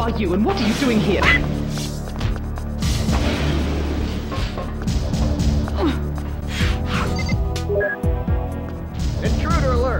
are you and what are you doing here? Intruder alert!